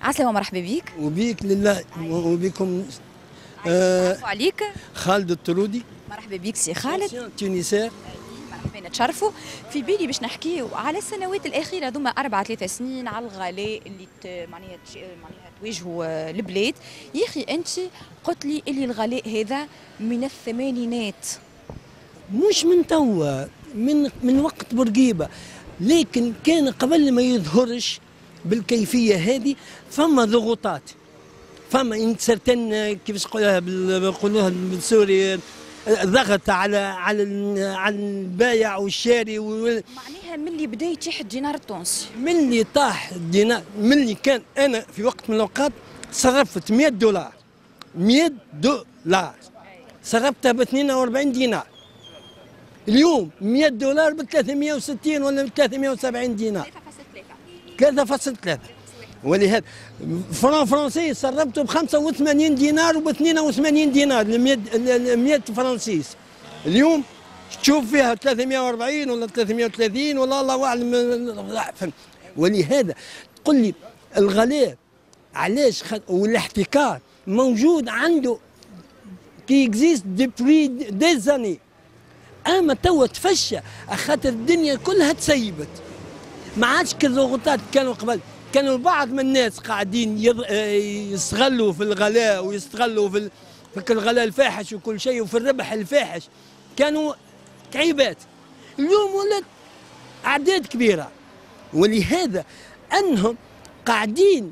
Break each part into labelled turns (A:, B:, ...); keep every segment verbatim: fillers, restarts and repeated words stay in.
A: عسلامة، مرحبا بيك.
B: وبيك لله وبكم.
A: آه عليك.
B: خالد الطرودي.
A: مرحبا بيك سي خالد.
B: تونسير.
A: مرحبا، نتشرفوا. في بالي باش نحكيو على السنوات الأخيرة ذوما أربع ثلاثة سنين، على الغلاء اللي معناها معناها تواجهوا البلاد. يا أخي أنت قلت لي اللي الغلاء هذا من الثمانينات.
B: مش من توا، من من وقت بورقيبة، لكن كان قبل ما يظهرش بالكيفية هذه فما ضغوطات، فما ان سرتن كيفاش نقولها بيقولوها بالسوري، ضغط على على على البايع والشاري.
A: معناها من اللي بدا يطيح الدينار التونسي،
B: من اللي طاح الدينار، من اللي كان انا في وقت من الاوقات صرفت مئة دولار مئة دولار صرفتها ب اثنين وأربعين دينار. اليوم مئة دولار ب ثلاثمئة وستين ولا ب ثلاثمئة وسبعين دينار، ثلاثة فاصلة ثلاثة. ولهذا فران فرنسي صرفته ب خمسة وثمانين دينار وب اثنين وثمانين دينار ال مئة فرنسيس. اليوم تشوف فيها ثلاثمئة وأربعين ولا ثلاثمئة وثلاثين ولا الله اعلم. ولهذا تقول لي الغلاء علاش؟ والاحتكار موجود عنده كي اكزيست ديبري دي زاني، اما توا تفشى خاطر الدنيا كلها تسيبت. ما عادش كالضغوطات كانوا قبل. كانوا بعض من الناس قاعدين يستغلوا في الغلاء ويستغلوا في في الغلاء الفاحش وكل شيء وفي الربح الفاحش، كانوا تعيبات. اليوم ولات اعداد كبيره، ولهذا انهم قاعدين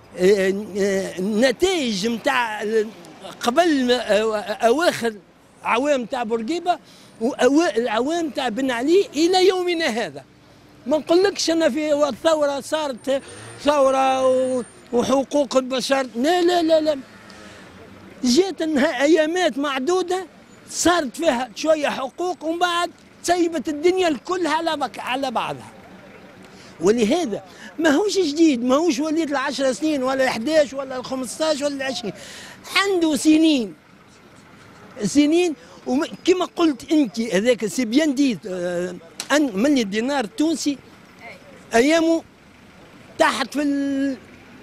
B: النتائج نتاع قبل اواخر عوام نتاع بورقيبه واوائل العوام نتاع بن علي الى يومنا هذا. ما نقولكش انا في الثوره صارت ثوره وحقوق البشر، لا لا لا لا، جات انها ايامات معدوده صارت فيها شويه حقوق ومن بعد سيبت الدنيا الكل على بك على بعضها. ولهذا ما هوش جديد، ما هوش وليد العشر سنين ولا أحد عشر ولا الخمسطاش ولا العشرين، عنده سنين سنين. وكما قلت انت هذاك سي بيان ديت ان من الدينار التونسي ايامه تحت في ال...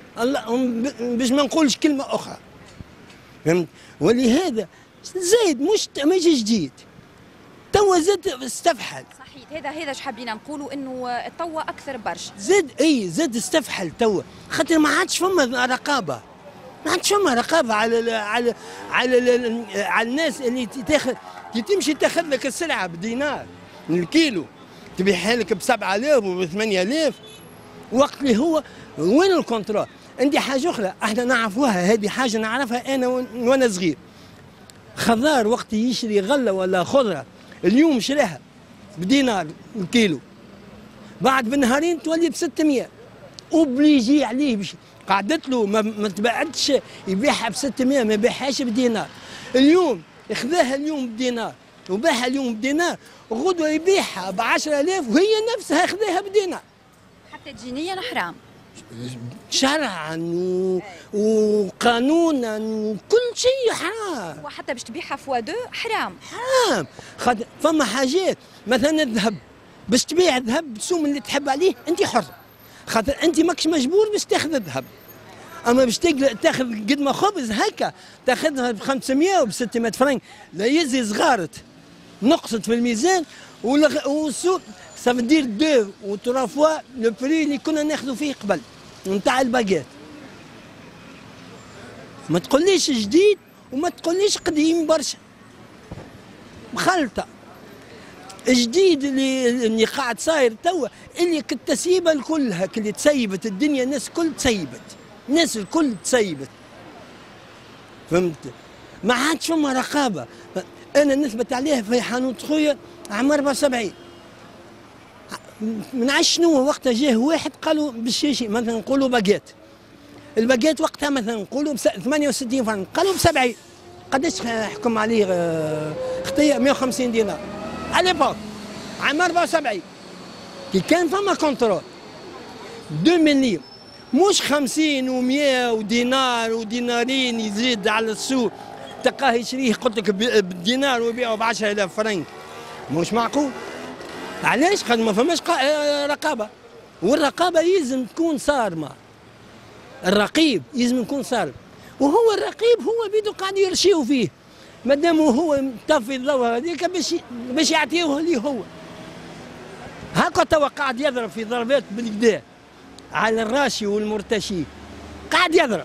B: باش ما نقولش كلمه اخرى، فهمت؟ ولهذا زايد مش ماشي جديد، توا زاد استفحل.
A: صحيح، هذا هذا اش حابين نقولوا انه توا اكثر برشا.
B: زاد اي زاد استفحل توا، خاطر ما عادش فما رقابه، ما عادش فما رقابه على على على على الناس اللي تاخذ تمشي تاخذ لك السلعه بدينار الكيلو تبيعها لك ب سبعة آلاف وب ثمانية آلاف، وقت اللي هو وين الكونترول؟ عندي حاجه اخرى احنا نعرفوها، هذه حاجه نعرفها انا وانا صغير. خضار وقت يشري غله ولا خضره اليوم شراها بدينار الكيلو، بعد بنهارين تولي ب ستمئة، اوبليجي عليه باش قعدت له ما, ما تبعدش يبيعها ب ستمئة، ما يبيعهاش بدينار. اليوم ياخذاها اليوم بدينار وباعها اليوم بدينار، غدوه يبيعها ب عشرة آلاف وهي نفسها خذاها بدينار.
A: حتى دينيا حرام،
B: شرعا و... وقانونا وكل شيء حرام،
A: وحتى باش تبيعها فوا دو حرام
B: حرام. خاطر فما حاجات مثلا الذهب باش تبيع الذهب بالسوم اللي تحب عليه انت حر، خاطر انت ماكش مجبور باش تاخذ الذهب. اما باش تاخذ قد ما خبز هكا تاخذها ب خمسمئة وب ستمئة فرنك، لا يزي صغارت نقصت في الميزان والسوق سافدير دو و تروا فوا لو بري اللي كنا ناخذوا فيه قبل نتاع الباكيت. ما تقوليش جديد وما تقوليش قديم برشا، مخلطه. جديد اللي اللي قاعد صاير توا اللي التسييبه كلها اللي تسيبت الدنيا، الناس الكل تسيبت، الناس الكل تسيبت، فهمت؟ ما عادش فما رقابه. انا نثبت عليها في حانوت خويا عام أربعة وسبعين، من عش شنو وقتها جاه واحد قالوا بالشيشي مثلا نقولوا باكيت، الباكيت وقتها مثلا نقولوا ب ثمانية وستين فرنك، قالوا ب سبعين. قداش حكم عليه خطيه؟ مئة وخمسين دينار على ليبوك عام أربعة وسبعين كي كان فما كونترول ألفين لير، مش خمسين ومئة ودينار ودينارين يزيد على السوق تلقاه يشريه قلت لك بالدينار ويبيعه ب عشرة آلاف فرنك، مش معقول. علاش؟ خاطر ما فماش رقابه، والرقابه يلزم تكون صارمه، الرقيب لازم يكون صارف، وهو الرقيب هو بيدو قاعد يرشيو فيه، مادام هو مطفي الضوء هذيك باش باش يعطيوه لي هو. هاكا توا قاعد يضرب في ضربات بالكدا على الراشي والمرتشي، قاعد يضرب،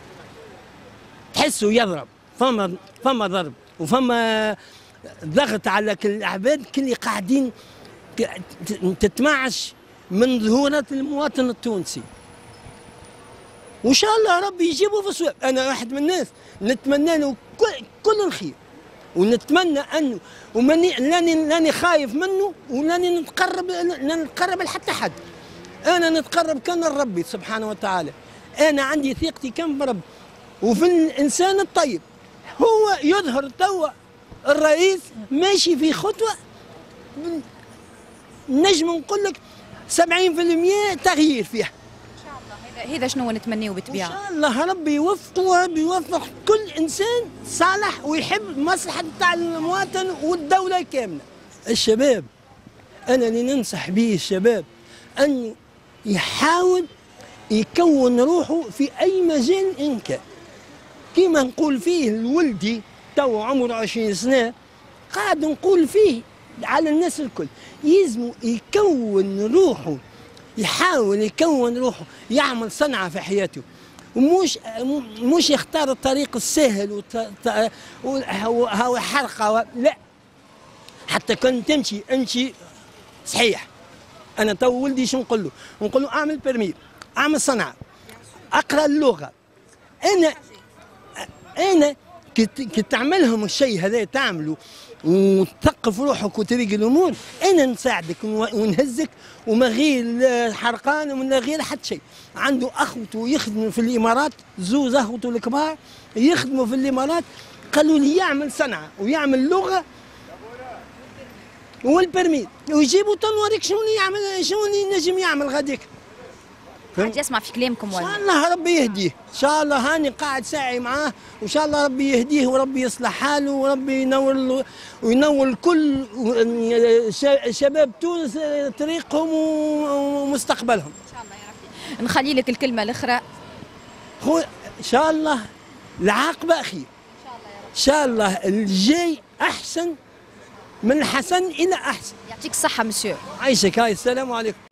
B: تحسه يضرب، فما فما ضرب وفما ضغط على كل العباد اللي قاعدين تتمعش من ظهورة المواطن التونسي. وان شاء الله ربي يجيبه في الصواب. انا واحد من الناس نتمنى له كل, كل الخير، ونتمنى انه وماني لاني لاني خايف منه ولاني نتقرب لاني نتقرب لحتى حد. انا نتقرب كان لربي سبحانه وتعالى، انا عندي ثقتي كان بربي وفي الانسان الطيب. هو يظهر توا الرئيس ماشي في خطوه نجم نقول لك سبعين بالمئة تغيير فيها.
A: ان شاء الله هذا شنو نتمنيه بالطبيعه.
B: ان شاء الله ربي يوفقه وربي يوفق كل انسان صالح ويحب مصلحه تاع المواطن والدوله كامله. الشباب انا اللي ننصح به الشباب انه يحاول يكون روحه في اي مجال ان كان. كيما نقول فيه الولدي تو عمره عشرين سنه، قاعد نقول فيه على الناس الكل يلزم يكون روحه، يحاول يكون روحه، يعمل صنعه في حياته، ومش مش يختار الطريق السهل وهو حرقه. لا، حتى كان تمشي امشي صحيح. انا تو ولدي شو نقول له؟ نقول له اعمل برمي، اعمل صنعه، اقرا اللغه. انا انا كي تعملهم الشيء هذا تعمله وتثقف روحك وتريق الامور، انا نساعدك ونهزك وما غير حرقان ومن غير حتى شيء. عنده اخوته يخدموا في الامارات، زوز اخوته الكبار يخدموا في الامارات، قالوا لي يعمل صنعه ويعمل لغه والبرميل ويجيبوا تنوريك شنو يعمل، شنو ينجم يعمل غاديك.
A: قاعد يسمع في كلامكم
B: ولا؟ ان شاء الله ربي يهديه، ان شاء الله هاني قاعد ساعي معاه، وان شاء الله ربي يهديه وربي يصلح حاله وربي ينور وينور كل شباب تونس طريقهم ومستقبلهم.
A: ان شاء الله يا ربي. نخلي لك الكلمه الاخرى.
B: خو ان شاء الله العاقبه اخير. ان شاء الله يا ربي. ان شاء الله الجاي احسن من حسن الى احسن.
A: يعطيك الصحه مسيو.
B: عايشك. هاي السلام عليكم.